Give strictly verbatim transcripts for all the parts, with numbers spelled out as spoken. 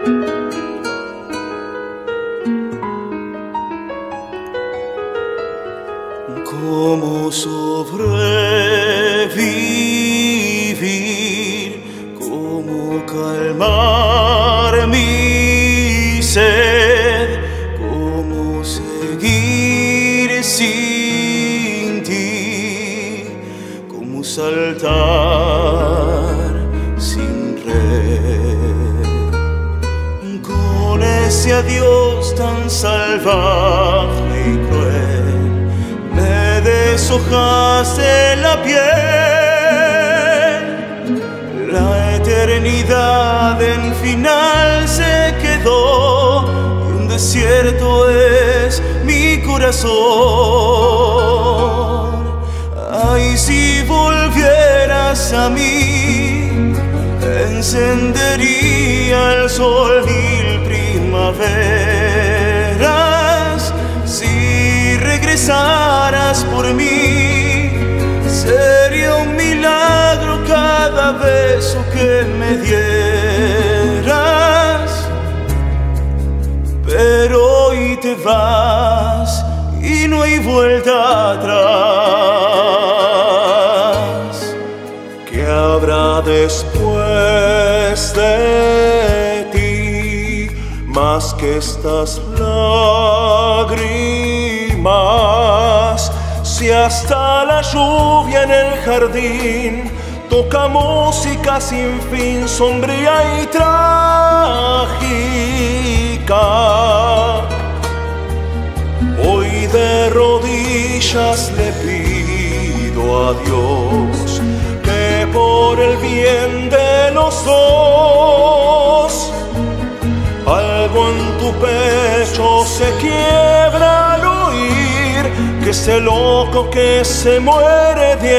¿Cómo sobrevivir? ¿Cómo calmar mi sed? ¿Cómo seguir sin ti? ¿Cómo saltar sin red? Con ese adiós tan salvaje y cruel deshojaste la piel, la eternidad en final se quedó y un desierto es mi corazón. Ay, si volvieras a mí, encendería el sol mil primaveras. Si regresaras por mí, sería un milagro cada beso que me dieras. Pero hoy te vas y no hay vuelta atrás. ¿Qué habrá después de ti? Más que estas lágrimas, si hasta la lluvia en el jardín toca música sin fin, sombría y trágica. Hoy de rodillas le pido a Dios que por el bien de los dos algo en tu pecho se quiebra al oír que ese loco que se muere de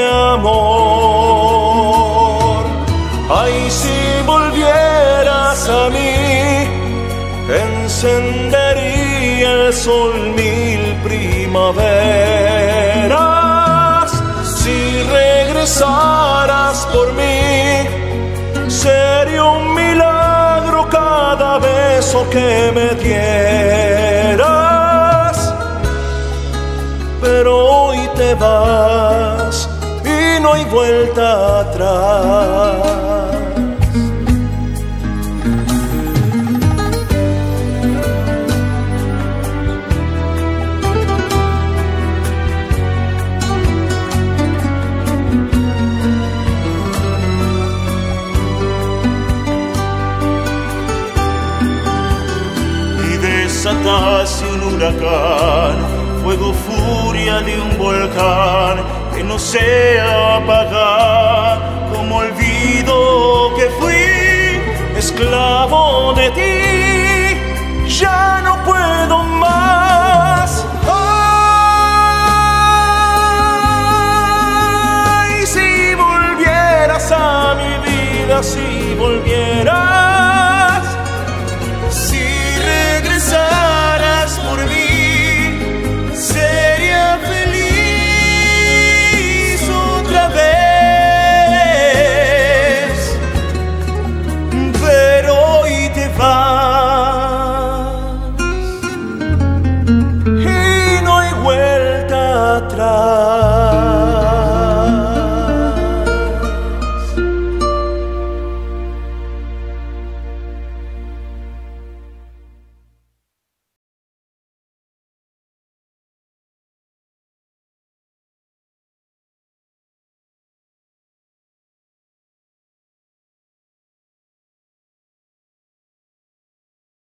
amor. Ay, si volvieras a mí, encendería el sol mil primaveras. Si regresaras por mí, sería un milagro cada beso que me dieras. Pero hoy te vas y no hay vuelta atrás. Desataste un huracán, fuego, furia de un volcán que no se apaga. Como olvido que fui esclavo de ti, ya no puedo más. Ay, si volvieras a mi vida, si volvieras, si regresaras por mí, sería feliz otra vez. Pero hoy te vas y no hay vuelta atrás.